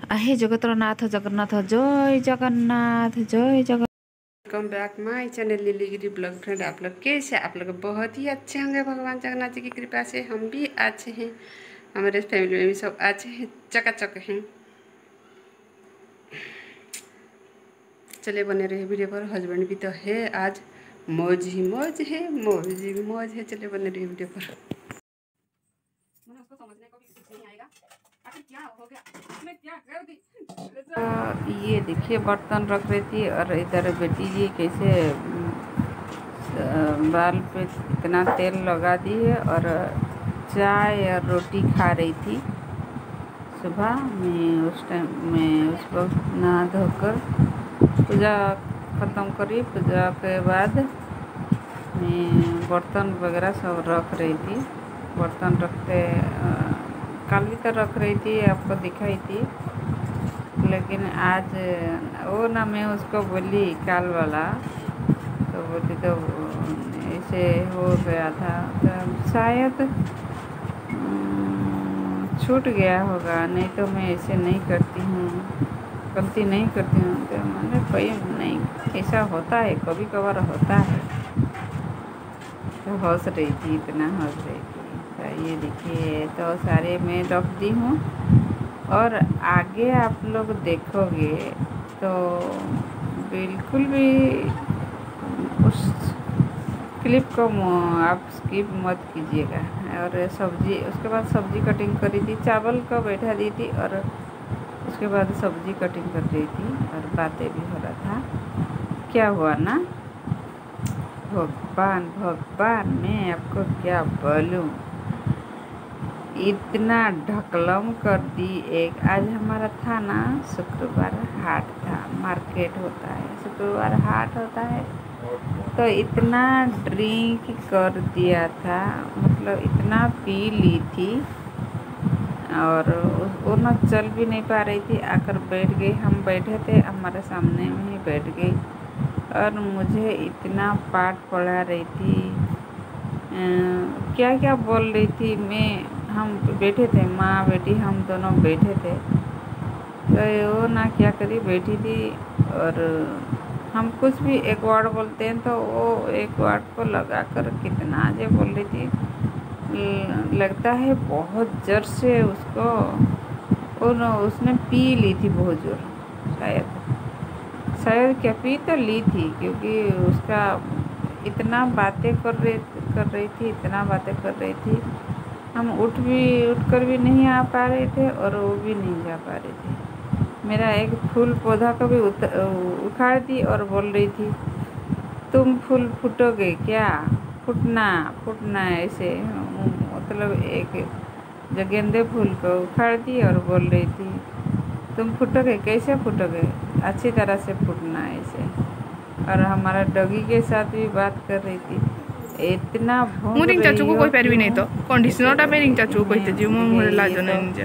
हे जगतर नाथ जगन्नाथ जय जगन्नाथ जय Jagannath. Welcome back my channel Lily Giri blog. Friend आप लोग कैसे? आप लोग बहुत ही अच्छे होंगे भगवान जगन्नाथ जी की कृपा से। हम भी अच्छे हैं, हमारे फैमिली में भी सब अच्छे हैं, चकाचक हैं। चले बने रहे वीडियो पर। हस्बैंड भी तो है आज, मौज ही मौज है, मौज ही मौज है। चले बने रहे वीडियो पर। उसको समझने को भी कुछ नहीं आएगा, आखिर क्या हो गया, मैं क्या कर दी। ये देखिए बर्तन रख रही थी और इधर बेटी जी कैसे बाल पे इतना तेल लगा दी है और चाय और रोटी खा रही थी। सुबह में उस टाइम में उसको नहा धोकर पूजा ख़त्म करी। पूजा के बाद मैं बर्तन वगैरह सब रख रही थी। बर्तन रखते कल भी तो रख रही थी, आपको दिखाई थी, लेकिन आज वो ना मैं उसको बोली काल वाला, तो बोली तो ऐसे हो गया था, तो शायद छूट गया होगा, नहीं तो मैं ऐसे नहीं करती हूँ, गलती नहीं करती हूँ। तो मैंने कोई नहीं, ऐसा होता है, कभी कभार होता है। तो हंस रही थी, इतना हंस रही थी। तो ये देखिए तो सारे मैं रख दी हूँ और आगे आप लोग देखोगे तो बिल्कुल भी उस क्लिप को आप स्किप मत कीजिएगा। और सब्जी, उसके बाद सब्जी कटिंग करी थी, चावल को बैठा दी थी और उसके बाद सब्जी कटिंग कर रही थी और बातें भी हो रहा था। क्या हुआ ना, भगवान भगवान मैं आपको क्या बोलूं, इतना ढकलम कर दी। एक आज हमारा था ना, शुक्रवार हाट था, मार्केट होता है, शुक्रवार हाट होता है, तो इतना ड्रिंक कर दिया था, मतलब इतना पी ली थी और वो ना चल भी नहीं पा रही थी। आकर बैठ गई, हम बैठे थे, हमारे सामने में ही बैठ गई और मुझे इतना पाठ पढ़ा रही थी, क्या क्या बोल रही थी। हम बैठे थे, माँ बेटी हम दोनों बैठे थे, तो वो ना क्या करी, बैठी थी और हम कुछ भी एक वर्ड बोलते हैं तो वो एक वर्ड को लगा कर कितना जे बोल रही थी। लगता है बहुत जोर से उसको उसने पी ली थी बहुत जोर, शायद क्या पी तो ली थी, क्योंकि उसका इतना बातें कर रही थी, इतना बातें कर रही थी। हम उठ कर भी नहीं आ पा रहे थे और वो भी नहीं जा पा रहे थे। मेरा एक फूल पौधा को भी उखाड़ दी और बोल रही थी तुम फूल फूटोगे क्या, फूटना ऐसे, मतलब एक जो गेंदे फूल को उखाड़ दी और बोल रही थी तुम फूटोगे, कैसे फूटोगे, अच्छी तरह से फूटना ऐसे। और हमारा डॉगी के साथ भी बात कर रही थी। इतना मुरिंग चाचू को कोई पारबी नहीं, तो कंडीशनरटा मेरिंग चाचू को कहते जी मो मोरे लाज नहीं निजे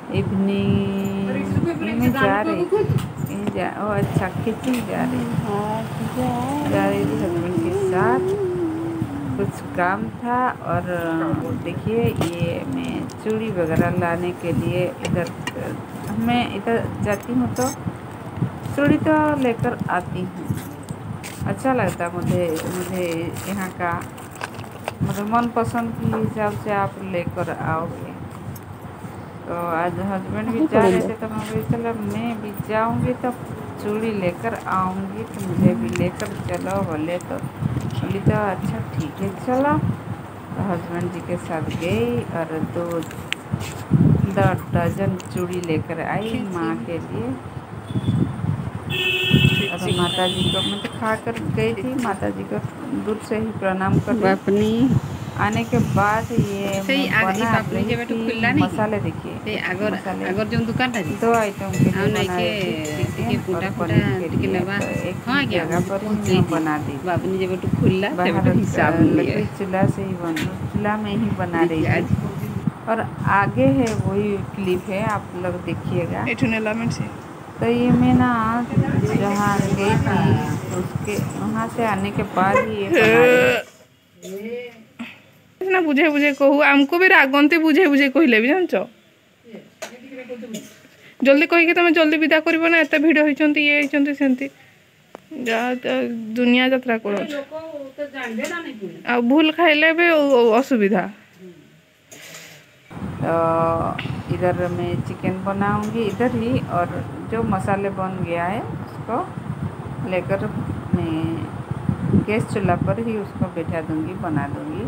इवनिंग में जा रही ओ अच्छा किचन जा रही थी हस्बैंड के साथ, कुछ काम था। और देखिए ये मैं चूड़ी वगैरह लाने के लिए मैं इधर जाती हूँ तो चूड़ी तो लेकर आती हूँ। अच्छा लगता मुझे यहाँ का, मतलब मनपसंद के हिसाब से आप लेकर आओगे। तो आज हस्बैंड भी जा रहे थे तो मैं बोली चलो मैं भी जाऊँगी तो चूड़ी लेकर आऊँगी, तो मुझे भी लेकर चलो बोले, तो बोली तो अच्छा ठीक है चलो। तो हस्बैंड जी के साथ गई और 2 दर्जन चूड़ी लेकर आई माँ के लिए। और माता जी को मैं तो खा कर गई थी, माता जी को दूर से ही प्रणाम कर अपनी आने के बाद ये बना रही थी मसाले। देखिए मसाले अगर जो दुकान था 2 आइटम के लिए बना रही थी, चिकन और पनीर के लिए। तो एक ही जगह पर ही बना दी बाहर, लकड़ी चूल्हा से ही चूल्हा में ही बना रही थी। और आगे है वही क्लिप है, आप लोग देखिएगा। तो ये मैं ना जहाँ गई थी तो उसके वहाँ से आने के बाद ही ये ना बुझे बुझे कहू, आमको भी रागंती बुझे बुझे कहले भी जानच जल्दी कहीकि तुम जल्दी विदा कर ना एत भिड़ होती ये होती सेमती दुनिया यात्रा कर भूल खाइले भी असुविधा। तो इधर मैं चिकन बनाऊंगी इधर ही, और जो मसाले बन गया है उसको लेकर मैं गैस चूल्हा पर ही उसको बैठा दूंगी, बना दूंगी।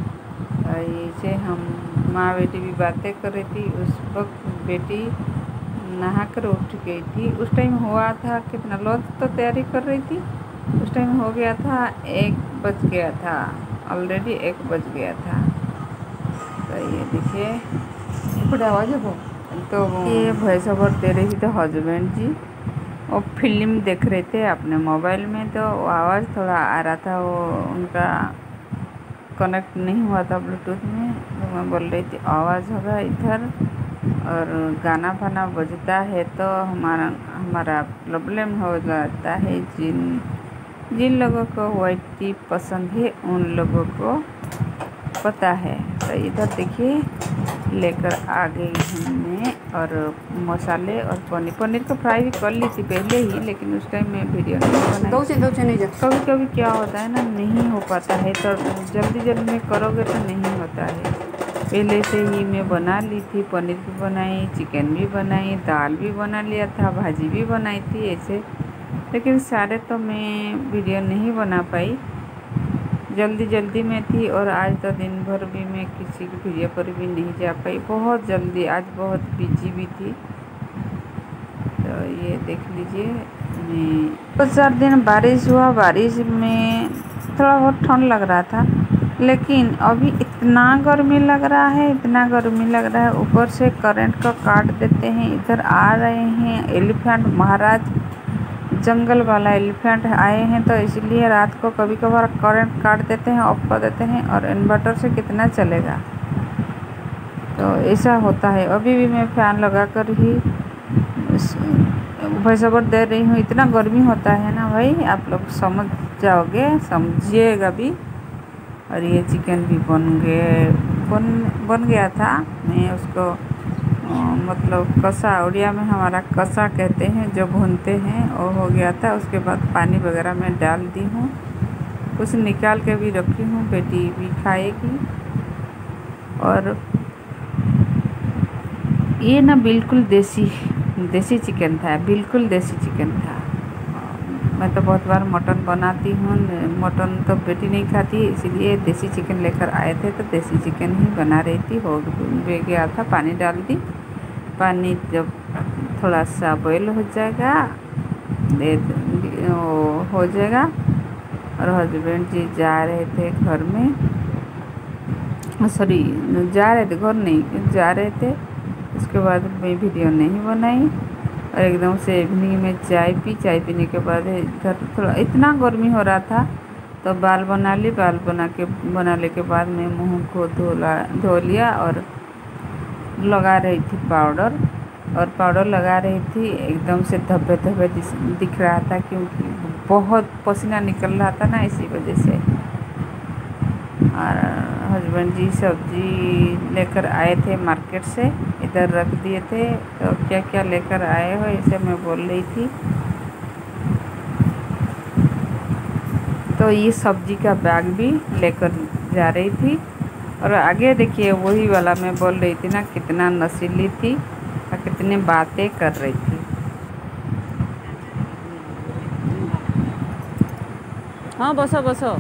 ऐसे हम माँ बेटी भी बातें कर रही थी। उस वक्त बेटी नहा कर उठ गई थी। उस टाइम हुआ था कितना, लंच तो तैयारी कर रही थी, उस टाइम हो गया था 1 बज गया था, ऑलरेडी 1 बज गया था। तो ये देखिए आवाज़ है तो ये वॉइस ओवर दे रही थी तो हस्बैंड जी वो फिल्म देख रहे थे अपने मोबाइल में, तो आवाज़ थोड़ा आ रहा था, वो उनका कनेक्ट नहीं हुआ था ब्लूटूथ में। तो मैं बोल रही थी आवाज़ होगा इधर और गाना फाना बजता है तो हमारा प्रॉब्लम हो जाता है। जिन लोगों को वाइट टी पसंद है उन लोगों को पता है। तो इधर देखिए लेकर आ गई हमने, और मसाले और पनीर को फ्राई भी कर ली थी पहले ही, लेकिन उस टाइम मैं वीडियो नहीं बनाई। कभी कभी क्या होता है ना, नहीं हो पाता है, तो जल्दी में करोगे तो नहीं होता है। पहले से ही मैं बना ली थी, पनीर भी बनाई, चिकन भी बनाई, दाल भी बना लिया था, भाजी भी बनाई थी ऐसे, लेकिन सारे तो मैं वीडियो नहीं बना पाई, जल्दी में थी। और आज तो दिन भर भी मैं किसी की वीडियो पर भी नहीं जा पाई, बहुत जल्दी, आज बहुत बिजी भी थी। तो ये देख लीजिए, मैं 2-4 दिन बारिश हुआ, बारिश में थोड़ा बहुत ठंड लग रहा था, लेकिन अभी इतना गर्मी लग रहा है, इतना गर्मी लग रहा है। ऊपर से करंट को काट देते हैं। इधर आ रहे हैं एलिफेंट, महाराज जंगल वाला एलिफेंट आए हैं, तो इसलिए रात को कभी कभार करंट काट देते हैं, ऑफ कर देते हैं, और इन्वर्टर से कितना चलेगा। तो ऐसा होता है। अभी भी मैं फ़ैन लगा कर ही वॉइस ओवर दे रही हूँ। इतना गर्मी होता है ना भाई, आप लोग समझ जाओगे, समझिएगा भी। और ये चिकन भी बन गया था। मैं उसको मतलब कसा, उड़िया में हमारा कसा कहते हैं, जो भूनते हैं, वो हो गया था। उसके बाद पानी वगैरह मैं डाल दी हूँ, कुछ निकाल के भी रखी हूँ, बेटी भी खाएगी। और ये ना बिल्कुल देसी चिकन था, बिल्कुल देसी चिकन था। मैं तो बहुत बार मटन बनाती हूँ, मटन तो बेटी नहीं खाती, इसीलिए देसी चिकन लेकर आए थे, तो देसी चिकन ही बना रही थी। हो गया था, पानी डाल दी। पानी जब थोड़ा सा बॉयल हो जाएगा, हो जाएगा। और हस्बैंड जी जा रहे थे घर में, सॉरी जा रहे थे, घर नहीं जा रहे थे। उसके बाद मैं वीडियो नहीं बनाई, और एकदम से इवनिंग में चाय पी। चाय पीने के बाद इधर थोड़ा इतना गर्मी हो रहा था, तो बाल बना ली। बाल बनाने के बाद मैं मुँह को धो लिया, और लगा रही थी पाउडर, और पाउडर लगा रही थी। एकदम से धब्बे दिख रहा था, क्योंकि बहुत पसीना निकल रहा था ना, इसी वजह से। और हस्बैंड जी सब्जी लेकर आए थे मार्केट से, इधर रख दिए थे। तो क्या क्या लेकर आए हो, इसे मैं बोल रही थी। तो ये सब्जी का बैग भी लेकर जा रही थी। और आगे देखिए वही वाला मैं बोल रही थी ना, कितना नशीली थी और कितनी बातें कर रही थी। हाँ बसो बसो।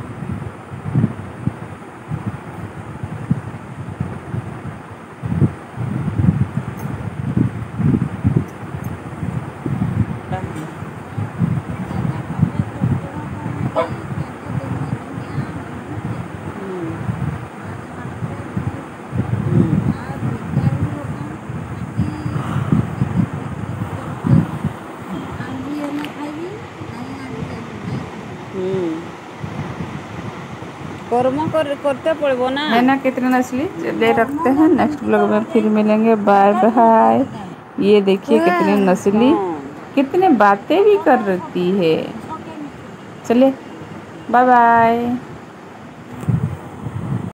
करते पड़बो ना, है ना, कितने नस्ली। ले रखते हैं, नेक्स्ट ब्लॉग में फिर मिलेंगे। Bye bye. ये देखिए कितनी नस्ली, कितने बातें भी कर रही है। चलिए बाय बाय।